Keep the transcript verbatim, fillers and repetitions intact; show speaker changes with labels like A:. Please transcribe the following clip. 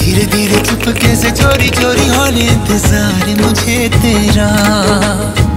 A: धीरे धीरे चुपके से चोरी चोरी होने इंतजार मुझे तेरा।